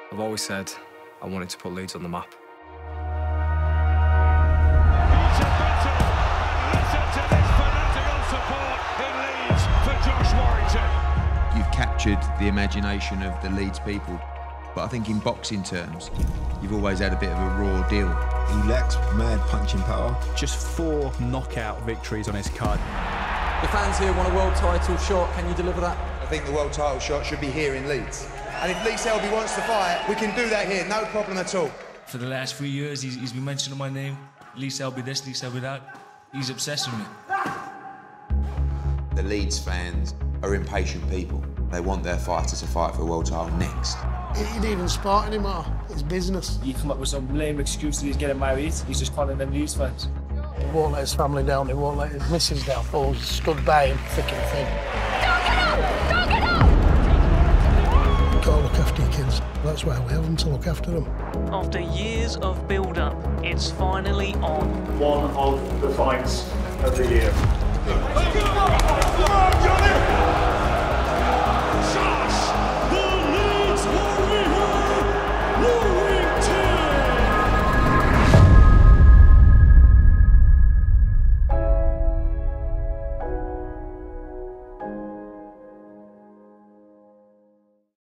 I've always said I wanted to put Leeds on the map. Listen to this fanatical support in Leeds for Josh Warrington. You've captured the imagination of the Leeds people, but I think in boxing terms, you've always had a bit of a raw deal. He lacks mad punching power. Just 4 knockout victories on his card. The fans here want a world title shot. Can you deliver that? I think the world title shot should be here in Leeds. And if Lee Selby wants to fight, we can do that here, no problem at all. For the last 3 years, he's been mentioning my name. Lee Selby this, Lee Selby that. He's obsessed with me. The Leeds fans are impatient people. They want their fighter to fight for a world title next. He ain't even sport anymore. It's business. You come up with some lame excuse that he's getting married. He's just calling them Leeds fans. He won't let his family down. He won't let his missus down. All stood by him, thick and thin. Don't get up! Don't get up! You've got to look after your kids. That's why we have them, to look after them. After years of build-up, it's finally on. One of the fights of the year. Come on, Johnny!